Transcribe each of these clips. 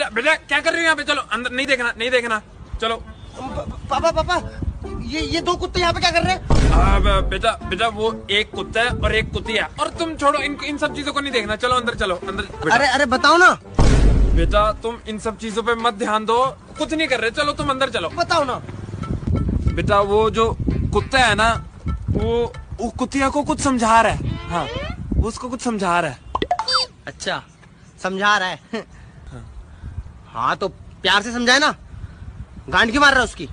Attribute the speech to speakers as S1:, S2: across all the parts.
S1: बेटा बेटा क्या कर रही हो यहाँ पे? चलो अंदर, नहीं देखना नहीं देखना, चलो।
S2: पापा पापा, ये दो कुत्ते यहाँ पे क्या कर रहे हैं?
S1: बेटा बेटा वो एक कुत्ता है और एक कुत्ती है, और तुम छोड़ो इन सब चीजों को नहीं देखना, चलो अंदर चलो अंदर।
S2: अरे अरे बताओ ना।
S1: बेटा तुम इन सब चीजों पे मत ध्यान दो, कुछ नहीं कर रहे, चलो तुम अंदर चलो।
S2: बताओ ना।
S1: बेटा वो जो कुत्ता है ना, वो कुतिया को कुछ समझा रहा है। हाँ वो उसको कुछ समझा रहा है।
S2: अच्छा समझा रहा है। हाँ तो प्यार से समझाए ना, गांड क्यों मार रहा है उसकी?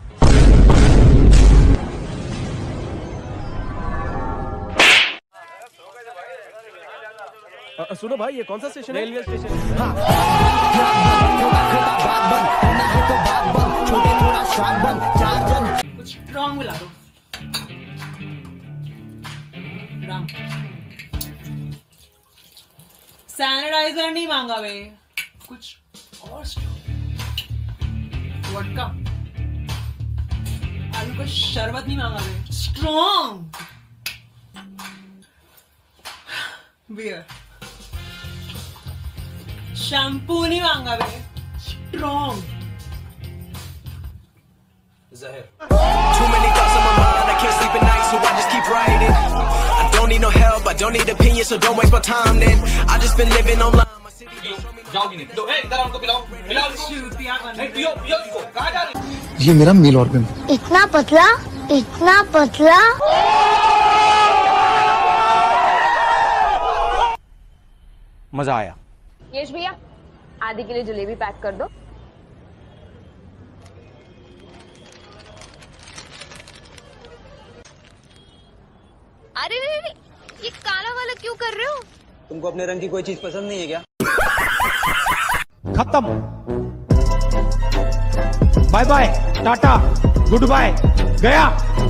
S3: सुनो भाई, ये कौन सा स्टेशन है? Railway station.
S4: कुछ स्ट्रॉन्ग मिला दो। सैनिटाइजर नहीं मांगा वे, कुछ और वोडका, आलू का शरबत नहीं मांगा वे, स्ट्रॉन्ग बियर, शैम्पू नहीं मांगा वे, strong
S5: Too many thoughts on my mind, I can't sleep at night, so I just keep writing. I don't need no help, I don't need opinions, so don't waste my time then. I just been living online. My city
S6: जाओगी नहीं? दो, इधर हमको पिलाओ, पिलाओ इसको। पियो पियो इसको, कहाँ जा रही?
S7: ये मेरा मेल ऑर्गन।
S8: इतना पतला, इतना पतला।
S3: मजा आया।
S9: यश भैया आदि के लिए जलेबी पैक कर दो। अरे ये काला वाला क्यों कर रहे हो?
S2: तुमको अपने रंग की कोई चीज पसंद नहीं है क्या?
S3: खत्म। Bye bye, tata, good bye, गया।